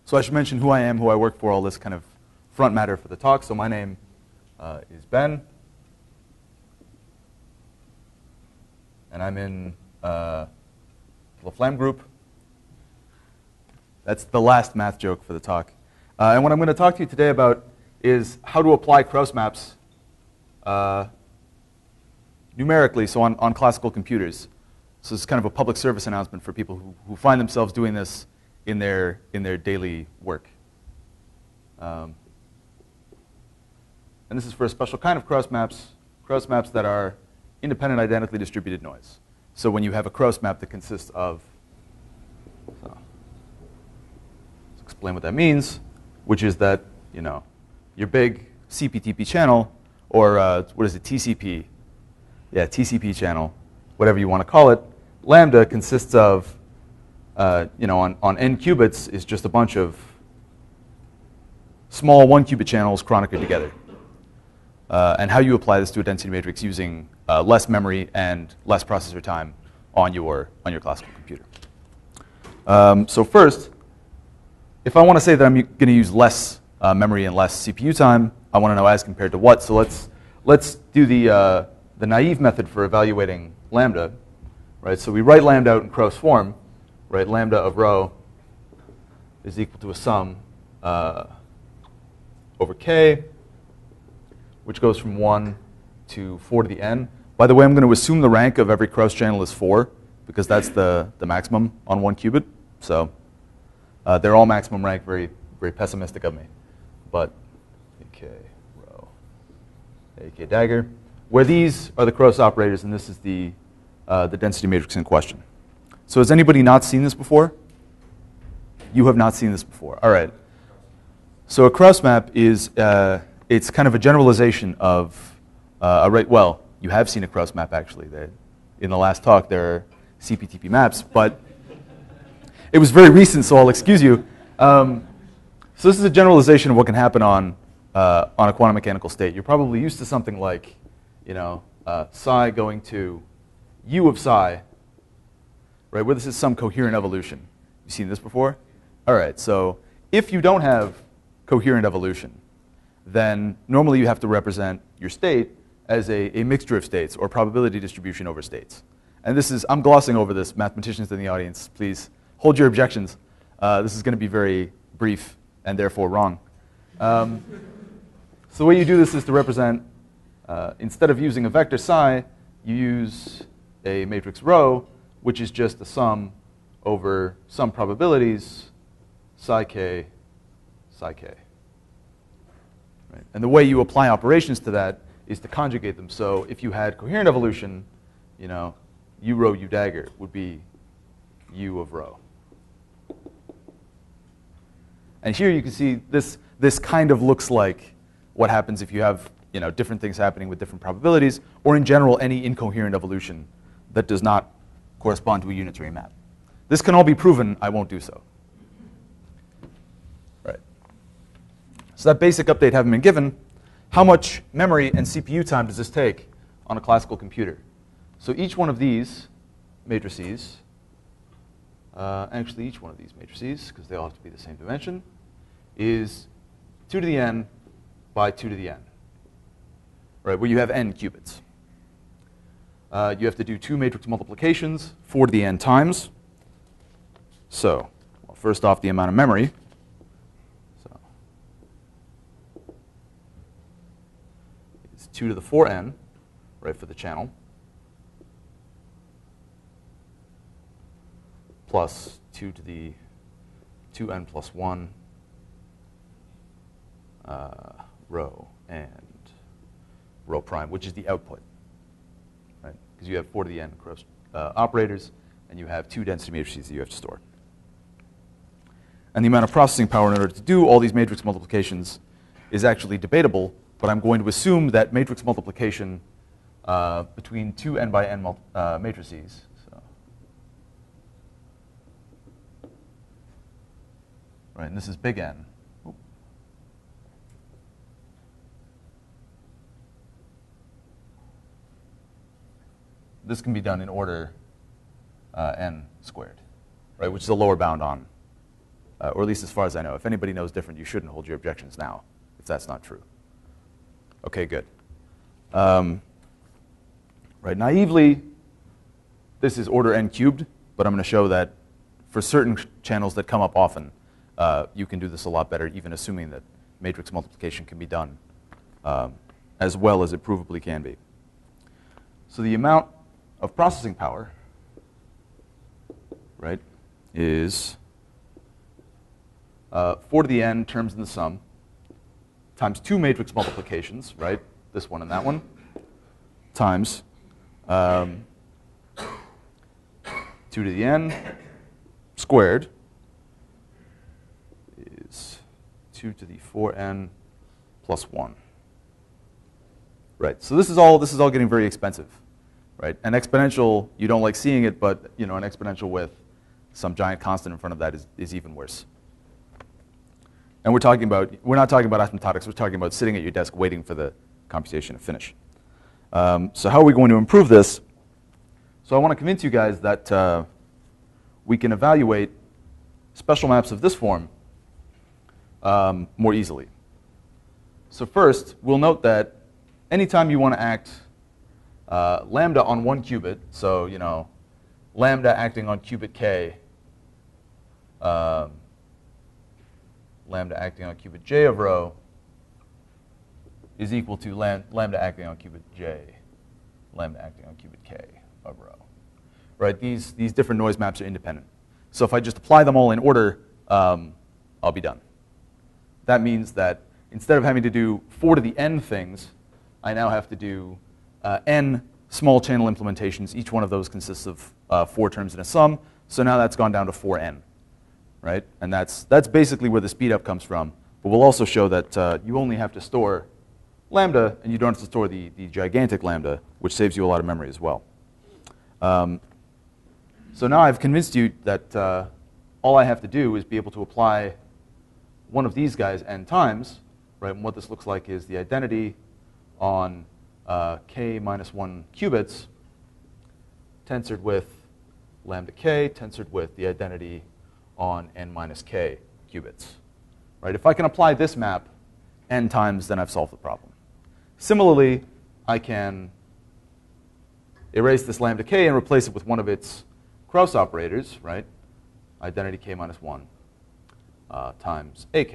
So I should mention who I am, who I work for, all this kind of front matter for the talk. So my name is Ben, and I'm in Laflamme group. That's the last math joke for the talk. And what I'm going to talk to you today about is how to apply Kraus maps numerically, so on classical computers. So it's kind of a public service announcement for people who find themselves doing this in their daily work. And this is for a special kind of Kraus maps that are independent identically distributed noise. So when you have a Kraus map that consists of, let's explain what that means, which is that, you know, your big CPTP channel, or what is it, TCP? Yeah, TCP channel, whatever you want to call it. Lambda consists of, you know, on n qubits is just a bunch of small 1-qubit channels chronically together. And how you apply this to a density matrix using less memory and less processor time on your classical computer. So first, if I want to say that I'm going to use less memory and less CPU time, I want to know as compared to what. So let's do the naive method for evaluating lambda, right? So we write lambda out in Kraus form, right? Lambda of rho is equal to a sum over k, which goes from 1 to 4 to the n. By the way, I'm going to assume the rank of every Kraus channel is 4, because that's the maximum on 1 qubit. So they're all maximum rank, very, very pessimistic of me. But AK rho, AK dagger, where these are the Kraus operators, and this is the density matrix in question. So has anybody not seen this before? You have not seen this before. All right. So a Kraus map is, it's kind of a generalization of well, you have seen a Kraus map, actually. In the last talk, there are CPTP maps, but it was very recent, so I'll excuse you. So this is a generalization of what can happen on a quantum mechanical state. You're probably used to something like, you know, psi going to u of psi, right, where this is some coherent evolution. You seen this before? All right, so if you don't have coherent evolution, then normally you have to represent your state as a mixture of states or probability distribution over states. And this is, I'm glossing over this. Mathematicians in the audience, please hold your objections. This is going to be very brief and therefore wrong. So the way you do this is to represent, instead of using a vector psi, you use a matrix rho, which is just the sum over some probabilities, psi k, psi k. Right? And the way you apply operations to that is to conjugate them. So if you had coherent evolution, you know, u rho u dagger would be u of rho. And here you can see this kind of looks like what happens if you have, you know, different things happening with different probabilities, or in general any incoherent evolution that does not correspond to a unitary map. This can all be proven. I won't do so. Right. So that basic update having been given, how much memory and CPU time does this take on a classical computer? So each one of these matrices, actually each one of these matrices, because they all have to be the same dimension, is 2 to the n by 2 to the n, right, where you have n qubits. You have to do 2 matrix multiplications, 4 to the n times. So, well, first off, the amount of memory. So it's 2 to the 4n, right, for the channel, plus 2 to the 2n plus 1 rho and rho prime, which is the output, right? Because you have 4 to the n Kraus operators, and you have 2 density matrices that you have to store. And the amount of processing power in order to do all these matrix multiplications is actually debatable, but I'm going to assume that matrix multiplication between 2 n by n matrices, so, right, and this is big N. This can be done in order n squared, right, which is a lower bound on or at least as far as I know. If anybody knows different, you shouldn't hold your objections now, if that's not true. Okay, good. Right, naively, this is order n cubed, but I'm going to show that for certain channels that come up often, you can do this a lot better, even assuming that matrix multiplication can be done as well as it provably can be. So the amount of processing power, right, is 4 to the n terms in the sum times 2 matrix multiplications, right, this one and that one, times 2 to the n squared is 2 to the 4n plus 1. Right, so this is all getting very expensive, right? An exponential, you don't like seeing it, but an exponential with some giant constant in front of that is even worse. And we're not talking about asymptotics, we're talking about sitting at your desk waiting for the computation to finish. So how are we going to improve this? So I want to convince you guys that we can evaluate special maps of this form more easily. So first, we'll note that anytime you want to act lambda on one qubit, so lambda acting on qubit k, lambda acting on qubit j of rho is equal to lambda acting on qubit j, lambda acting on qubit k of rho. Right? These different noise maps are independent. So if I just apply them all in order, I'll be done. That means that instead of having to do 4 to the n things, I now have to do n small channel implementations. Each one of those consists of 4 terms in a sum. So now that's gone down to 4n, right? And that's basically where the speed up comes from. But we'll also show that you only have to store lambda, and you don't have to store the gigantic lambda, which saves you a lot of memory as well. So now I've convinced you that all I have to do is be able to apply one of these guys n times, right? And what this looks like is the identity on k minus 1 qubits tensored with lambda k tensored with the identity on n minus k qubits. Right? If I can apply this map n times, then I've solved the problem. Similarly, I can erase this lambda k and replace it with one of its Kraus operators, right? Identity k minus 1 times ak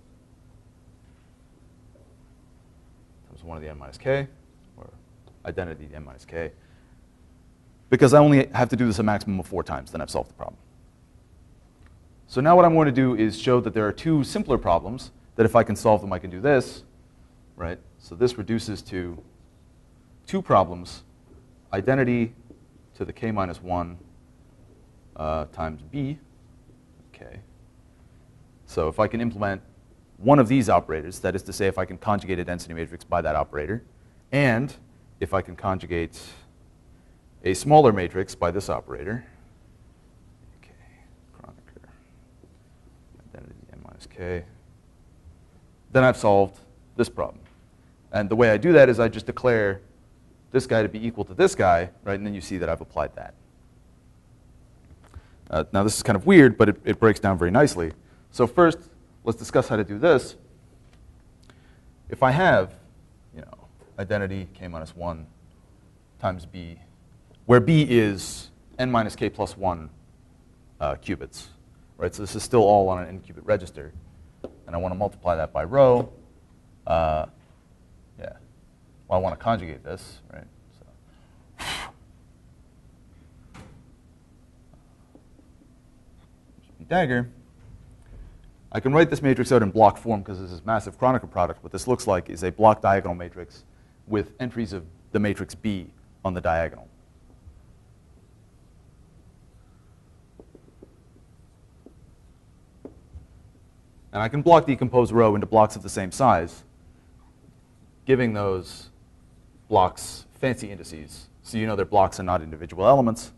times 1 of the n minus k, or identity n minus k. Because I only have to do this a maximum of 4 times, then I've solved the problem. So now what I'm going to do is show that there are 2 simpler problems, that if I can solve them, I can do this, right? So this reduces to 2 problems, identity to the k minus 1 times b, okay. So if I can implement one of these operators, that is to say if I can conjugate a density matrix by that operator, and if I can conjugate a smaller matrix by this operator, okay, Kronecker, identity n minus k, then I've solved this problem. And the way I do that is I just declare this guy to be equal to this guy, right, and then you see that I've applied that. Now this is kind of weird, but it breaks down very nicely. So first, let's discuss how to do this. If I have, identity k minus 1 times b, where b is n minus k plus 1 qubits, right? So this is still all on an n qubit register, and I want to multiply that by rho. Well, I want to conjugate this, right? So dagger. I can write this matrix out in block form because this is massive Kronecker product. What this looks like is a block diagonal matrix with entries of the matrix B on the diagonal. And I can block decompose rho into blocks of the same size, giving those blocks fancy indices. So you know they're blocks and not individual elements.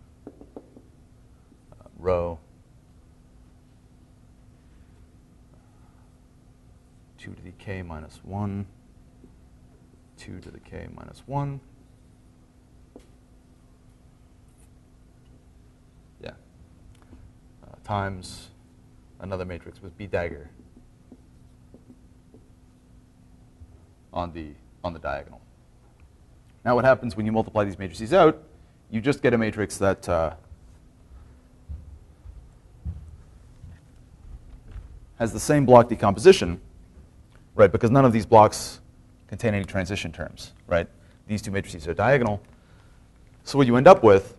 Rho 2 to the k minus 1, 2 to the k minus 1. Times another matrix with B dagger on the diagonal. Now what happens when you multiply these matrices out, you just get a matrix that has the same block decomposition, right? Because none of these blocks contain any transition terms, right? These two matrices are diagonal. So what you end up with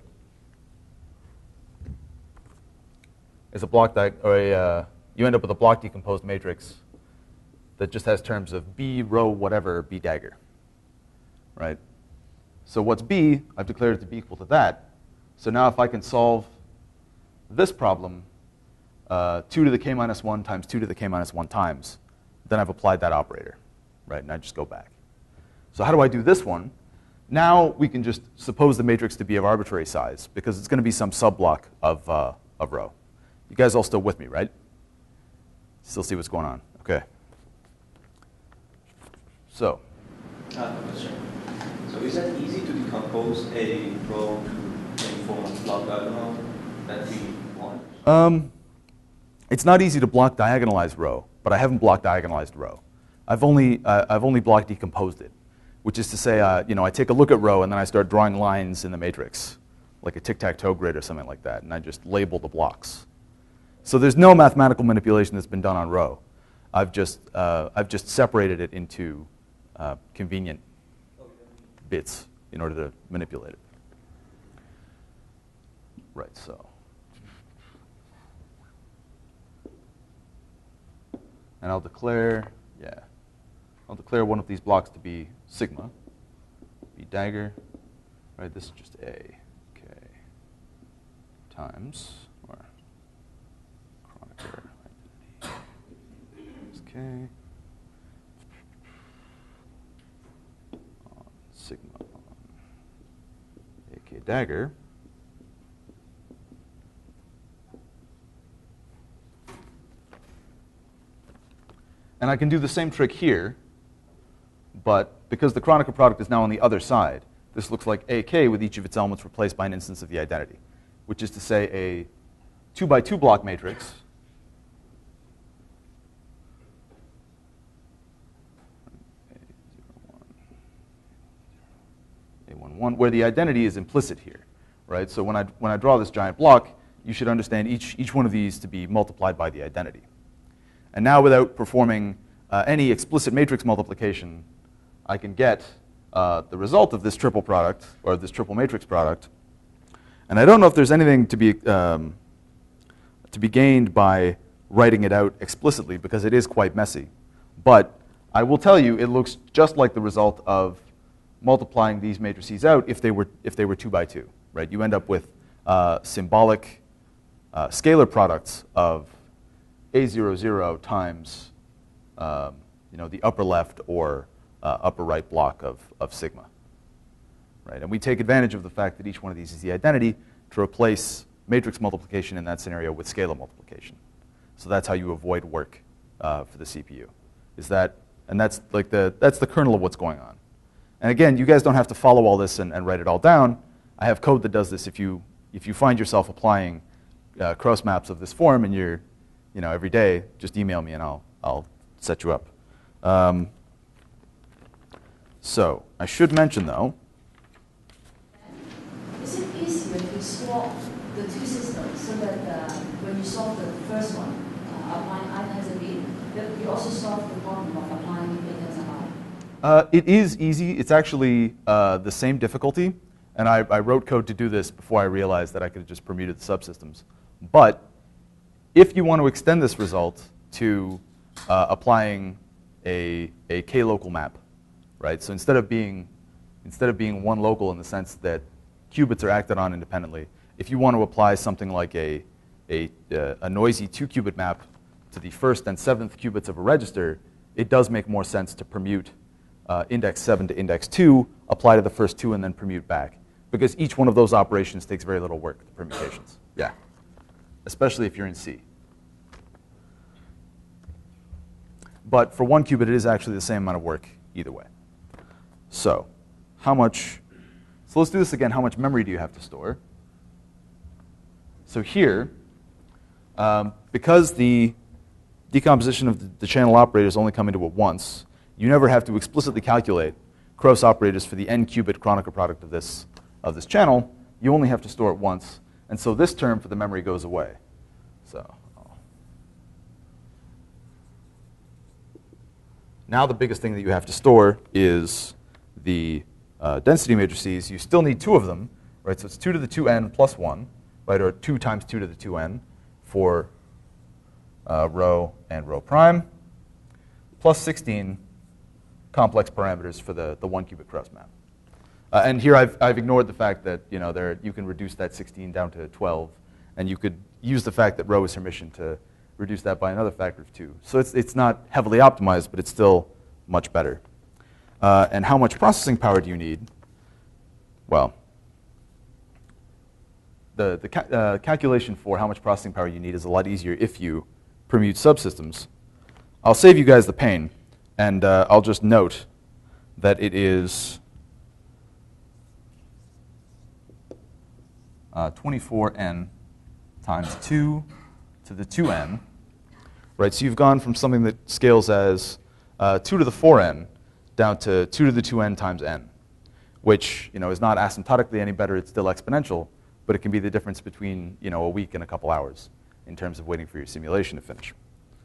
is you end up with a block decomposed matrix that just has terms of B row whatever B dagger, right? So what's B? I've declared it to be equal to that. So now if I can solve this problem, 2 to the k minus 1 times 2 to the k minus 1 times, then I've applied that operator, right? And I just go back. So how do I do this one? Now we can just suppose the matrix to be of arbitrary size, because it's going to be some subblock of row. You guys all still with me, right? Still see what's going on? Okay. So. Question. So is that easy to decompose a row to any form of block diagonal that we want? It's not easy to block diagonalize row, but I haven't block diagonalized row. I've only block decomposed it, which is to say, I take a look at row and then I start drawing lines in the matrix, like a tic-tac-toe grid or something like that, and I just label the blocks. So there's no mathematical manipulation that's been done on row. I've just separated it into convenient bits in order to manipulate it. Right, so. And I'll declare one of these blocks to be sigma, B dagger, right? This is just A, K, times, or Kronecker identity, is K, on sigma on AK dagger. And I can do the same trick here, but because the Kronecker product is now on the other side, this looks like AK with each of its elements replaced by an instance of the identity, which is to say a 2 by 2 block matrix A11, where the identity is implicit here, right? So when I draw this giant block, you should understand each one of these to be multiplied by the identity. And now, without performing any explicit matrix multiplication, I can get the result of this triple product, or this triple matrix product. And I don't know if there's anything to be gained by writing it out explicitly, because it is quite messy. But I will tell you, it looks just like the result of multiplying these matrices out if they were 2 by 2, right? You end up with symbolic scalar products of A00 times the upper left or upper right block of sigma, right? And we take advantage of the fact that each one of these is the identity to replace matrix multiplication in that scenario with scalar multiplication. So that's how you avoid work for the CPU. And that's the kernel of what's going on. And again, you guys don't have to follow all this and write it all down. I have code that does this if you find yourself applying Kraus maps of this form and you're every day, just email me and I'll set you up. So I should mention, though. Is it easier to swap the two systems so that when you solve the first one, applying I times a B, that you also solve the problem of applying A times I? It is easy. It's actually the same difficulty. And I wrote code to do this before I realized that I could have just permuted the subsystems. But if you want to extend this result to applying a k-local map, right? So instead of being one local in the sense that qubits are acted on independently, if you want to apply something like a noisy 2-qubit map to the first and 7th qubits of a register, it does make more sense to permute index 7 to index 2, apply to the first 2, and then permute back. Because each one of those operations takes very little work, the permutations. Yeah. Especially if you're in C. But for 1 qubit, it is actually the same amount of work either way. So let's do this again. How much memory do you have to store? So here, Because the decomposition of the channel operators only come into it once, you never have to explicitly calculate Kraus operators for the n-qubit Kronecker product of this channel. You only have to store it once. And so this term for the memory goes away. So now the biggest thing that you have to store is the density matrices. You still need two of them, right? So it's 2 to the 2n plus 1, right? Or 2 times 2 to the 2n for rho and rho prime, plus 16 complex parameters for the 1-qubit Kraus map. And here I've ignored the fact that you can reduce that 16 down to 12, and you could use the fact that rho is Hermitian to reduce that by another factor of 2. So it's not heavily optimized, but it's still much better. And how much processing power do you need? Well, the calculation for how much processing power you need is a lot easier if you permute subsystems. I'll save you guys the pain, and I'll just note that it is 24n times 2 to the 2n. Right, so you've gone from something that scales as 2 to the 4n down to 2 to the 2n times n, which is not asymptotically any better. It's still exponential, but it can be the difference between a week and a couple hours in terms of waiting for your simulation to finish.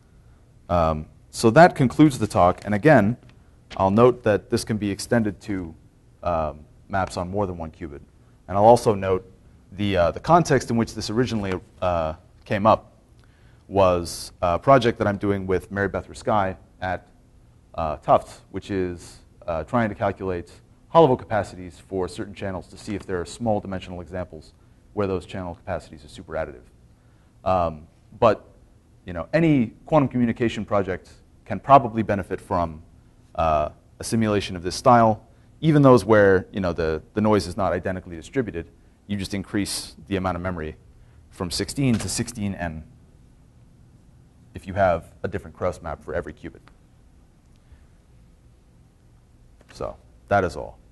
So that concludes the talk. And again, I'll note that this can be extended to maps on more than 1 qubit. And I'll also note the context in which this originally came up was a project that I'm doing with Mary Beth Ruskai at Tufts, which is trying to calculate Holovo capacities for certain channels to see if there are small dimensional examples where those channel capacities are super additive. But any quantum communication project can probably benefit from a simulation of this style, even those where the noise is not identically distributed. You just increase the amount of memory from 16 to 16n if you have a different Kraus map for every qubit. So that is all.